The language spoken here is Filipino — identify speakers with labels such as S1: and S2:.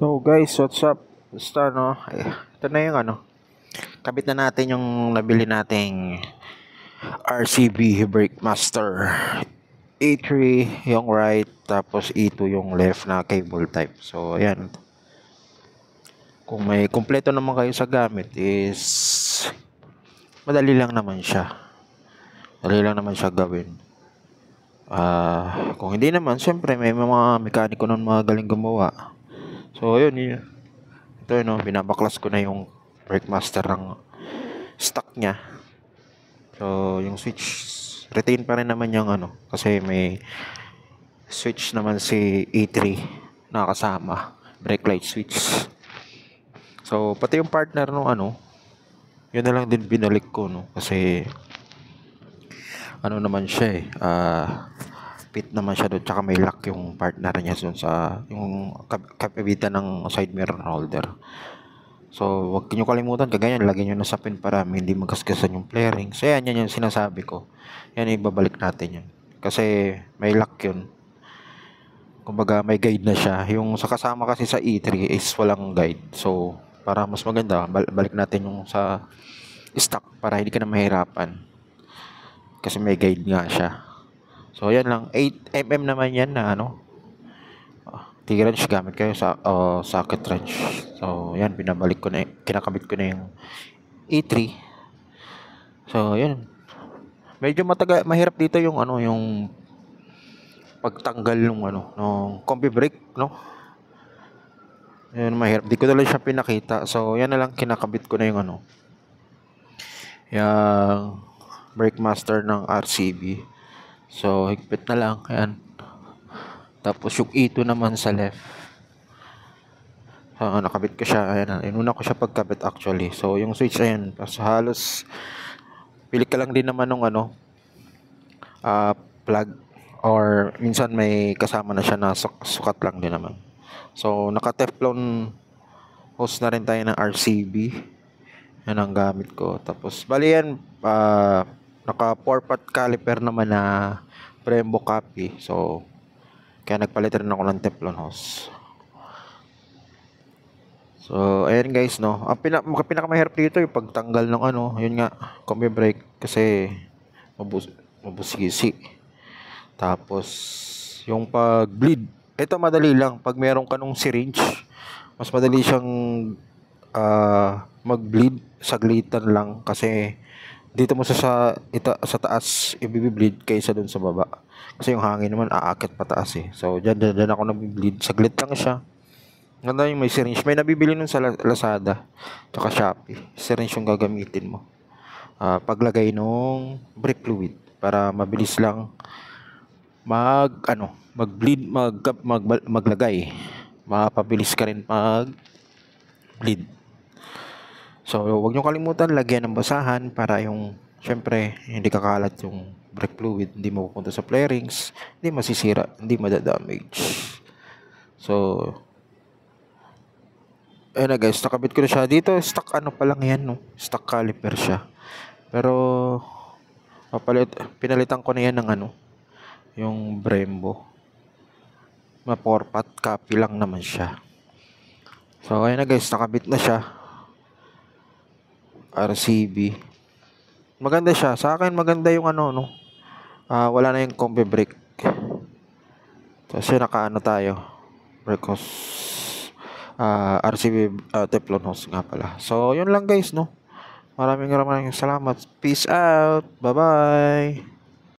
S1: So guys, what's up? Basta ito na yung kabit na natin yung nabili nating RCB Brake Master A3 yung right, tapos E2 yung left na cable type. So ayan, kung may kumpleto naman kayo sa gamit is madali lang naman siya. Madali lang naman siya gawin. Kung hindi naman, syempre may mga mekaniko nun mga galing gumawa. So yun. Ito binabaklas ko na yung brake master ng stock niya. So yung switch retain pa rin naman yung kasi may switch naman si E3 na kasama, brake light switch. So pati yung partner nung yun na lang din binalik ko kasi naman siya fit naman siya doon, tsaka may lock yung partner niya doon sa yung kapibitan ng side mirror holder. So wag niyo kalimutan kagayan, lagyan niyo na sa pin para hindi magasgasan yung flaring. So yan yung sinasabi ko, yan ibabalik natin yan kasi may lock yun, kumbaga may guide na siya. Yung sa kasama kasi sa E3 is walang guide, so para mas maganda balik natin yung sa stock para hindi ka na mahirapan kasi may guide nga siya. So yan lang, 8mm naman yan na T-wrench gamit kayo sa socket wrench. So yan, binabalik ko na, kinakabit ko na yung E3. So yan, medyo mahirap dito yung yung pagtanggal ng ng combi brake yan, mahirap, di ko na lang siya pinakita. So yan na lang, kinakabit ko na yung yung brake master ng RCB. So higpit na lang yan. Tapos yung E2 naman sa left, nakabit ko siya. Ayan, inuna ko siya pagkabit actually. So yung switch ayan, so halos pili ka lang din naman ng plug, or minsan may kasama na siya na sukat lang din naman. So naka Teflon hose na rin tayo ng RCB, yan ang gamit ko. Tapos bali yan, naka 4-pot caliper naman na Brembo copy. So kaya nagpalit rin ako ng Teflon hose. So ayan guys, ang pinakamahirap dito yung pagtanggal ng yun nga, combi brake, kasi mabusisi. Tapos yung pag bleed, ito madali lang pag meron ka nung syringe, mas madali siyang mag bleed, saglitan lang, kasi dito mo sa taas i-bleed kaysa dun sa baba, kasi yung hangin naman aakit pataas So dyan ako nag-bleed, saglit lang siya. Ganda yung may syringe, may nabibili nun sa Lazada tsaka Shopee. Syringe yung gagamitin mo paglagay nung brake fluid, para mabilis lang mag-bleed, maglagay, mapabilis ka rin mag-bleed. So huwag niyo kalimutan lagyan ng basahan para yung syempre hindi kakalat yung brake fluid, hindi mapupunta sa flarings, hindi masisira, hindi madadamage. So ayun na guys, nakabit ko na siya dito. Stock pa lang yan stock caliper siya, pero pinalitan ko na yan ng yung Brembo, 4-pot copy lang naman siya. So ayun na guys, nakabit na siya, RCB. Maganda siya, sa akin maganda yung wala na yung combi brake. Kasi tayo brake hose, RCB Teflon hose nga pala. So yun lang guys, maraming salamat. Peace out, bye bye.